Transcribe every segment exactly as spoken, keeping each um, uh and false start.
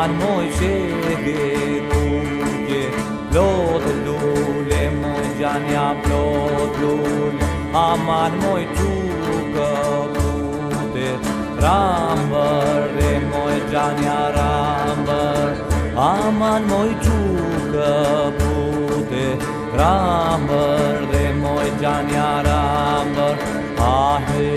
Aman moi shege kuke Plot lule moi janya plot lule Aman moi chuka pute Rambar re moi janya rambar Aman moi chuka pute Rambar re moi janya rambar Ahe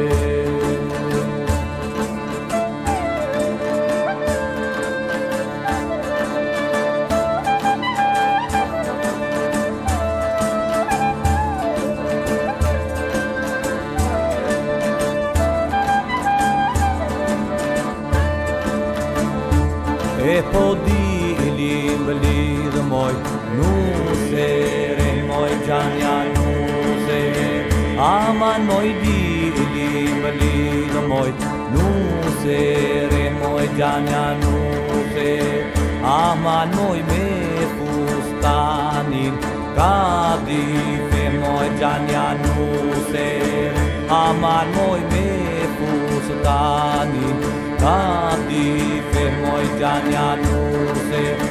E po dilim belid moj nusere moj janja nusere Aman moj dilim belid moj nusere moj janja nusere Aman moj me fustanin kadife moj janja nusere Aman moj me fustanin Kadife moi janya nuse